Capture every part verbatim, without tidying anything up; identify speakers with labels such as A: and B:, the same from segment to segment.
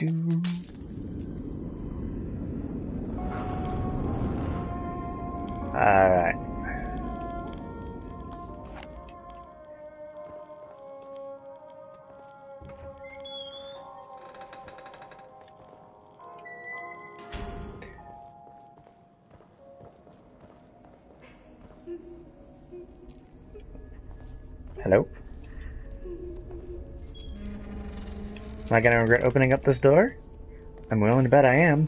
A: do. Alright. Hello? Am I gonna regret opening up this door? I'm willing to bet I am.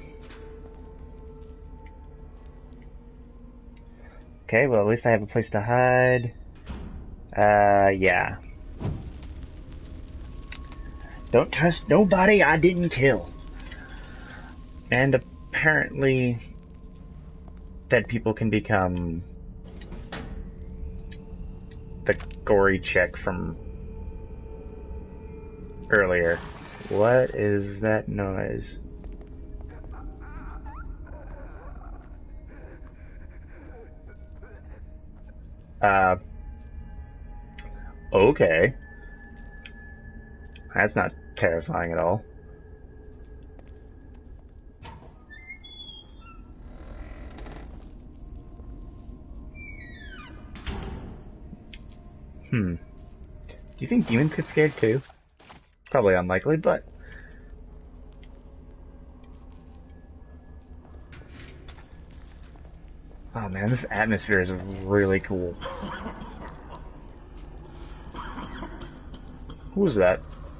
A: Okay, well at least I have a place to hide. Uh, yeah. Don't trust nobody I didn't kill. And apparently, dead people can become the gory chick from earlier. What is that noise? Uh, okay. That's not terrifying at all. Hmm. Do you think demons get scared too? Probably unlikely, but... Oh man, this atmosphere is really cool. Who was that?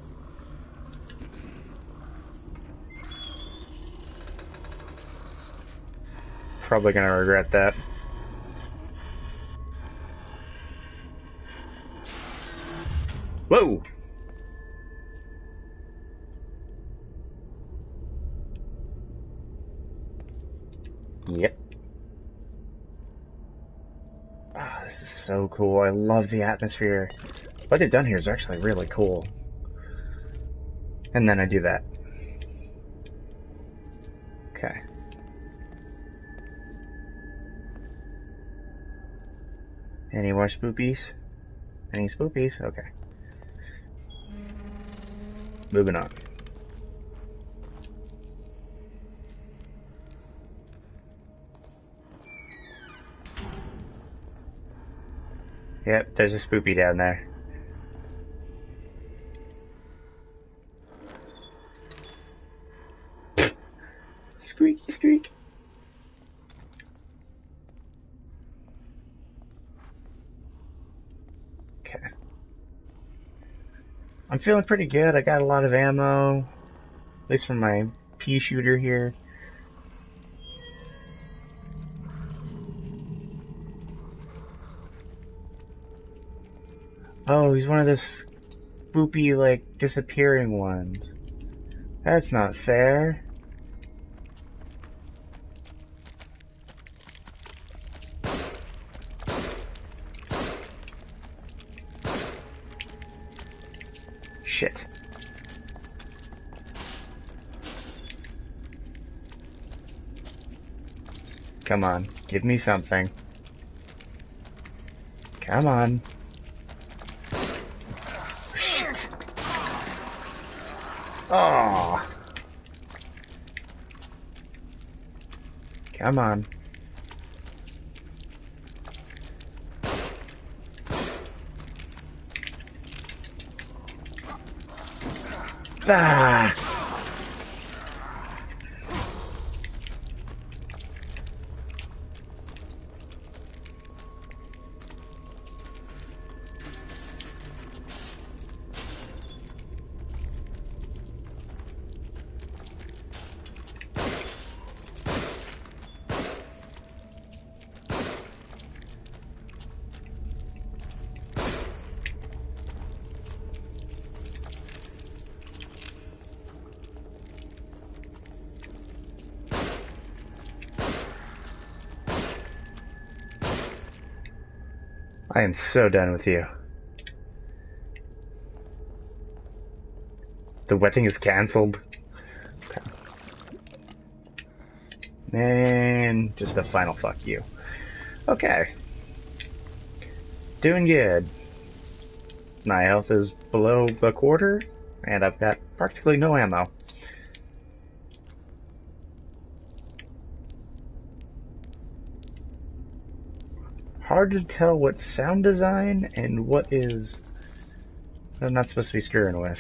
A: Probably gonna regret that. Whoa! Yep. Ah, oh, this is so cool. I love the atmosphere. What they've done here is actually really cool. And then I do that. Okay. Any more spoopies? Any spoopies? Okay. Moving on. Yep, there's a spoopy down there. Squeaky squeak. Okay. I'm feeling pretty good. I got a lot of ammo. At least from my pea shooter here. Oh, he's one of the spoopy, like, disappearing ones. That's not fair. Shit. Come on, give me something. Come on. Shit. Oh. Come on. Ah. I am so done with you. The wetting is cancelled. Okay. And just a final fuck you. Okay. Doing good. My health is below a quarter, and I've got practically no ammo. hard to tell what's sound design and what is I'm not supposed to be screwing with.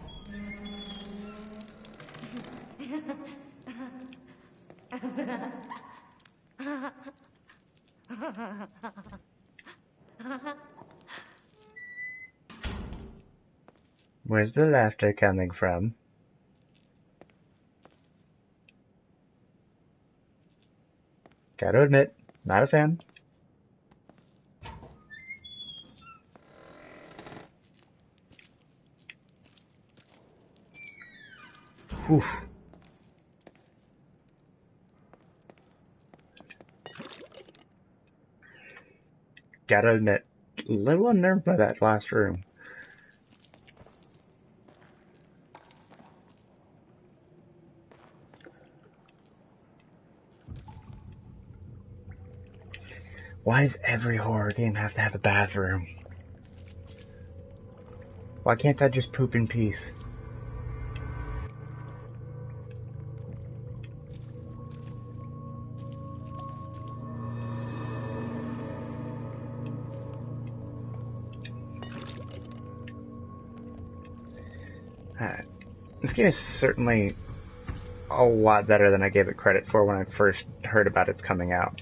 A: Where's the laughter coming from? Gotta admit, not a fan. Oof. Gotta admit, a little unnerved by that last room. Why does every horror game have to have a bathroom? Why can't I just poop in peace? Alright. This game is certainly a lot better than I gave it credit for when I first heard about its coming out.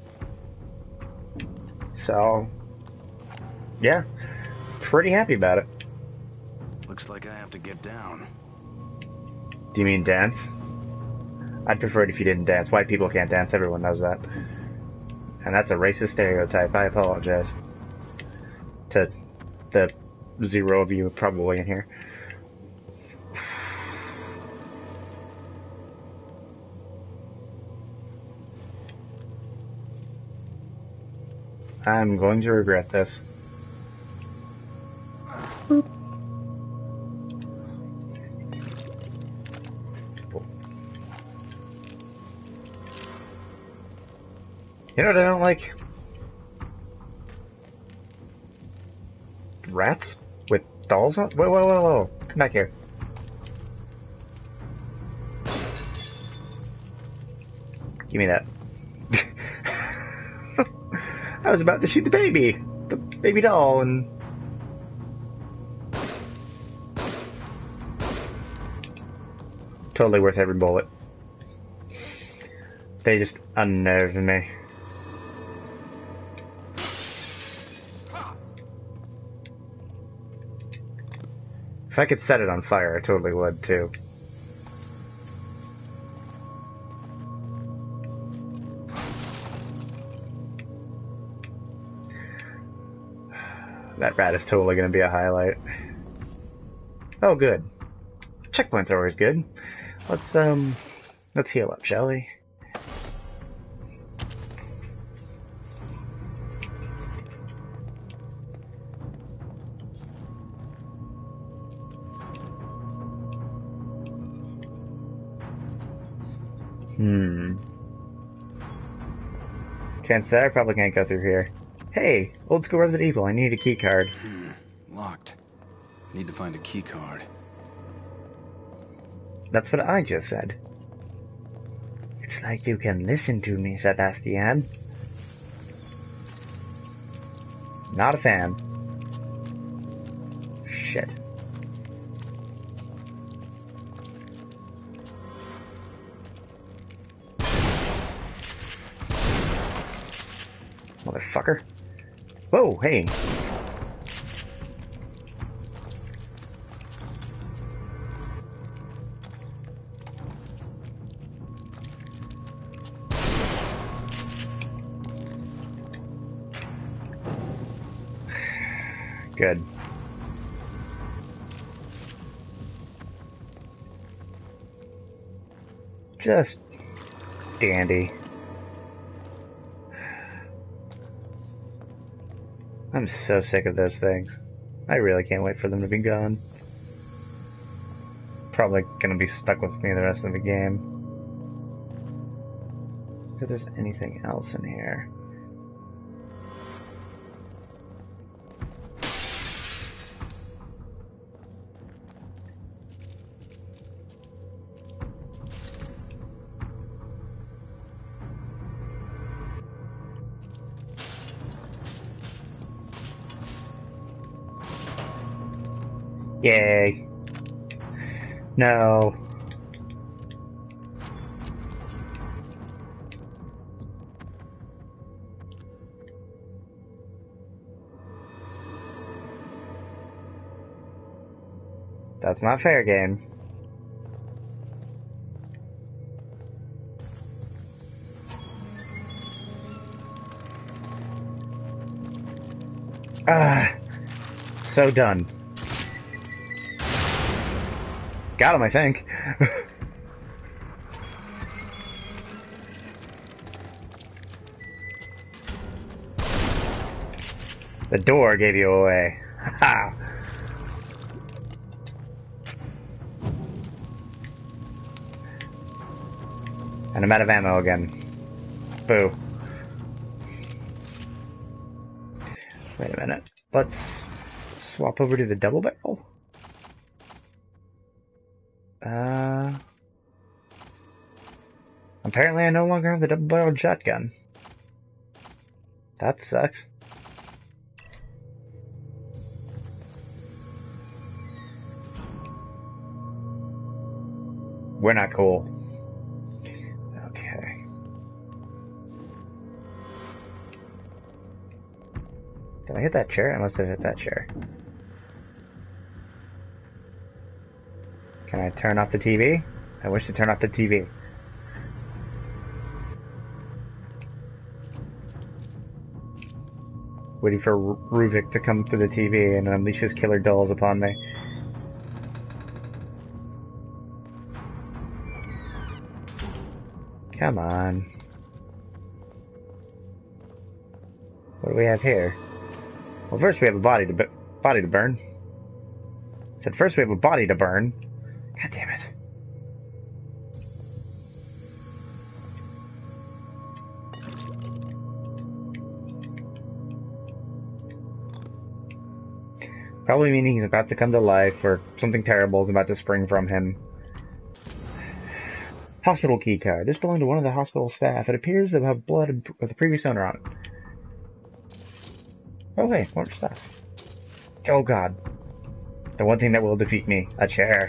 A: So, yeah, pretty happy about it.
B: Looks like I have to get down.
A: Do you mean dance? I'd prefer it if you didn't dance. White people can't dance, everyone knows that. And that's a racist stereotype, I apologize. To the zero of you probably in here. I'm going to regret this. Boop. You know what I don't like? Rats with dolls on? Whoa, whoa, whoa, whoa. Come back here. Give me that. I was about to shoot the baby, the baby doll, and totally worth every bullet. They just unnerved me. If I could set it on fire, I totally would too. That rat is totally going to be a highlight. Oh, good. Checkpoints are always good. Let's, um, let's heal up, shall we? Hmm. Can't say, I probably can't go through here. Hey, old school Resident Evil, I need a key card.
B: Hmm, locked. Need to find a key card.
A: That's what I just said. It's like you can listen to me, Sebastian. Not a fan. Shit. Motherfucker. Whoa, hey. Good. Just dandy. I'm so sick of those things. I really can't wait for them to be gone. Probably gonna be stuck with me the rest of the game. See if there's anything else in here. Yay. No. That's not fair, game. Ah, so done. Got him, I think. The door gave you away. Ha! And I'm out of ammo again. Boo. Wait a minute. Let's swap over to the double barrel. Uh, apparently I no longer have the double barreled shotgun. That sucks. We're not cool. Okay. Did I hit that chair? I must have hit that chair. Can I turn off the T V? I wish to turn off the T V. Waiting for Ruvik to come through the T V and unleash his killer dolls upon me. Come on. What do we have here? Well, first we have a body to body to burn. Said first we have a body to burn. God damn it. Probably meaning he's about to come to life, or something terrible is about to spring from him. Hospital key card. This belonged to one of the hospital staff. It appears to have blood of the previous owner on it. Oh wait, more stuff. Oh god. The one thing that will defeat me. A chair.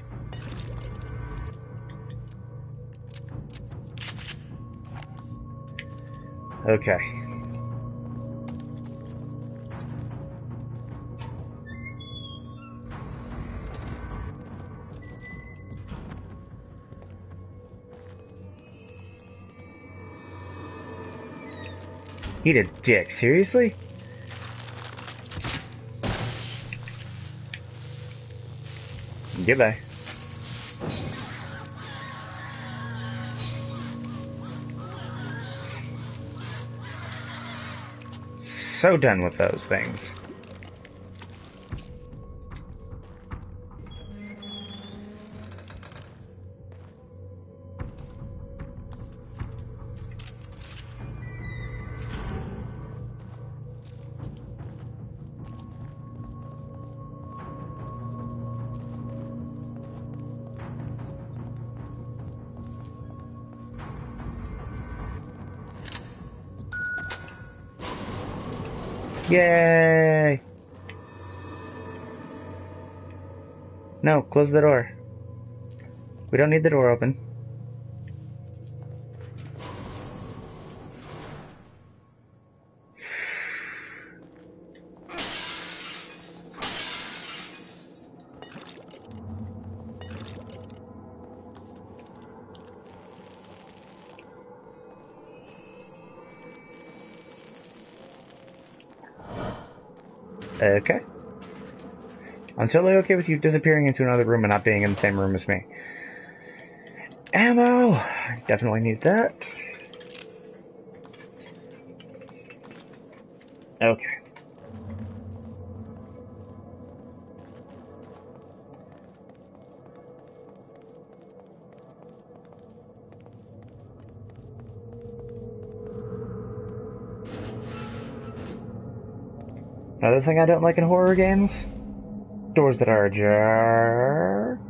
A: Okay. Eat a dick, seriously? Goodbye. So done with those things. Yay! No, close the door. We don't need the door open. Okay. I'm totally okay with you disappearing into another room and not being in the same room as me. Ammo! Definitely need that. Okay. Another thing I don't like in horror games? Doors that are ajar.